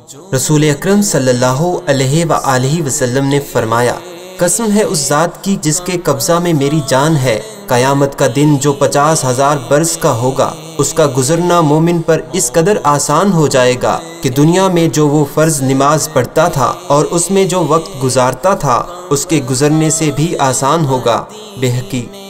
रसूल अकरम सल्लल्लाहु अलैहि वसल्लम ने फरमाया, कसम है उस ज़ात की जिसके कब्ज़ा में मेरी जान है, क़यामत का दिन जो 50,000 बरस का होगा, उसका गुजरना मोमिन पर इस कदर आसान हो जाएगा कि दुनिया में जो वो फ़र्ज़ नमाज पढ़ता था और उसमें जो वक्त गुजारता था, उसके गुजरने से भी आसान होगा। बेहकी